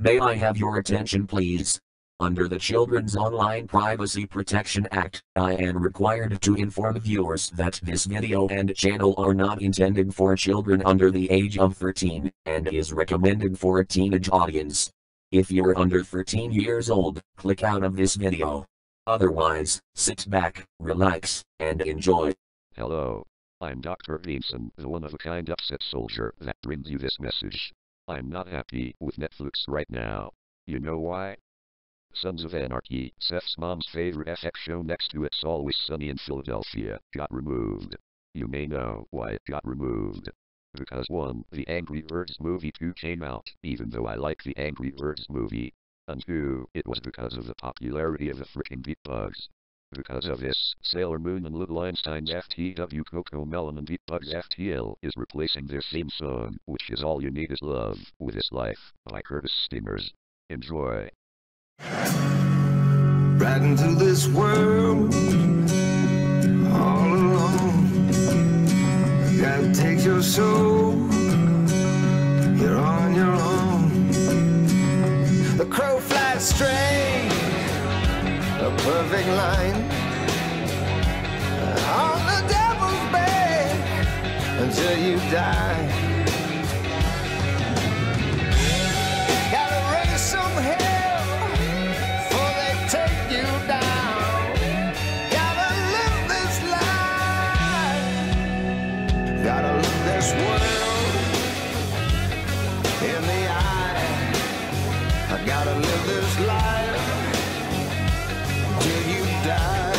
May I have your attention please? Under the Children's Online Privacy Protection Act, I am required to inform viewers that this video and channel are not intended for children under the age of 13, and is recommended for a teenage audience. If you're under 13 years old, click out of this video. Otherwise, sit back, relax, and enjoy. Hello. I'm Dr. Vincent, the one-of-a-kind upset soldier that brings you this message. I'm not happy with Netflix right now. You know why? Sons of Anarchy, Seth's mom's favorite FX show next to It's Always Sunny in Philadelphia, got removed. You may know why it got removed. Because 1. The Angry Birds movie 2 came out, even though I like the Angry Birds movie. And 2. It was because of the popularity of the frickin' Beat Bugs. Because of this, Sailor Moon and Little Einstein's FTW Coco Melon and Beat Bugs FTL is replacing their theme song, which is All You Need Is Love, with This Life, by Curtis Stingers. Enjoy. Right into this world, all alone. You gotta take your soul, you're on your own. The crow flies straight, a perfect line, on the devil's back until you die. Gotta raise some hell before they take you down. Gotta live this life, gotta look this world in the eye. I gotta live this life till you die.